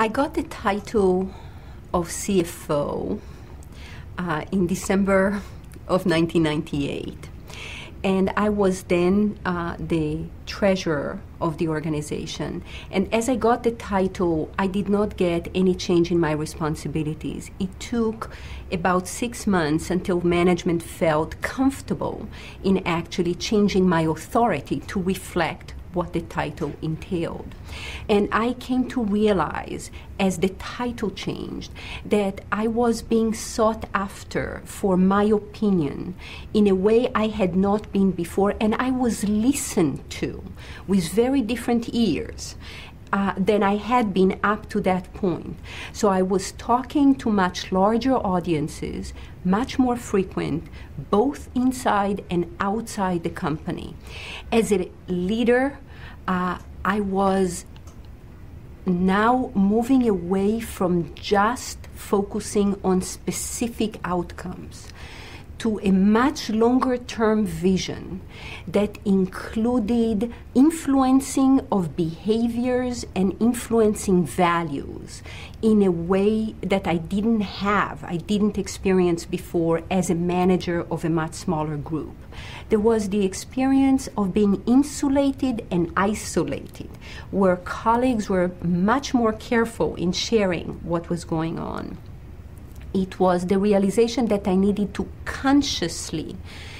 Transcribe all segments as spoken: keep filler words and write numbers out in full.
got the title of C F O uh, in December of nineteen ninety-eight. And I was then uh, the treasurer of the organization. And as I got the title, I did not get any change in my responsibilities. It took about six months until management felt comfortable in actually changing my authority to reflect what the title entailed. And I came to realize, as the title changed, that I was being sought after for my opinion in a way I had not been before, and I was listened to with very different ears uh, than I had been up to that point. So I was talking to much larger audiences, much more frequent, both inside and outside the company. As a leader, uh, I was now moving away from just focusing on specific outcomes to a much longer term vision that included influencing of behaviors and influencing values in a way that I didn't have, I didn't experience before as a manager of a much smaller group. There was the experience of being insulated and isolated, where colleagues were much more careful in sharing what was going on. It was the realization that I needed to consciously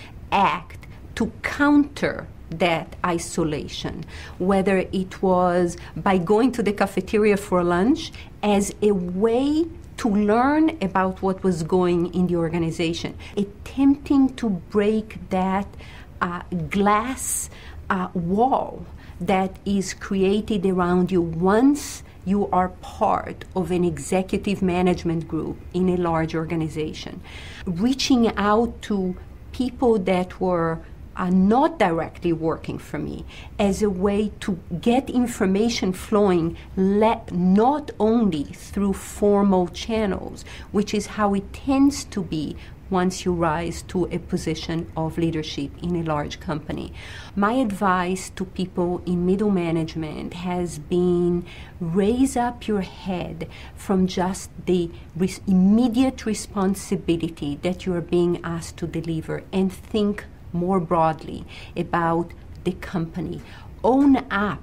act to counter that isolation, whether it was by going to the cafeteria for lunch as a way to learn about what was going in the organization, attempting to break that uh, glass uh, wall that is created around you once you are part of an executive management group in a large organization. Reaching out to people that were uh, not directly working for me as a way to get information flowing, let, not only through formal channels, which is how it tends to be once you rise to a position of leadership in a large company. My advice to people in middle management has been raise up your head from just the res- immediate responsibility that you are being asked to deliver and think more broadly about the company. Own up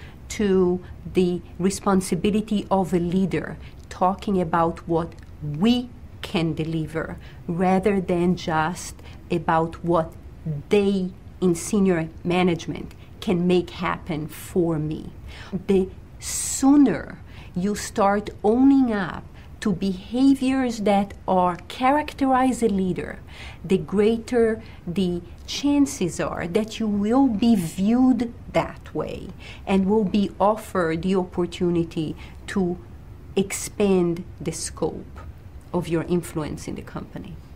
to the responsibility of a leader, talking about what we can deliver rather than just about what they in senior management can make happen for me. The sooner you start owning up to behaviors that are characterize a leader, the greater the chances are that you will be viewed that way and will be offered the opportunity to expand the scope of your influence in the company.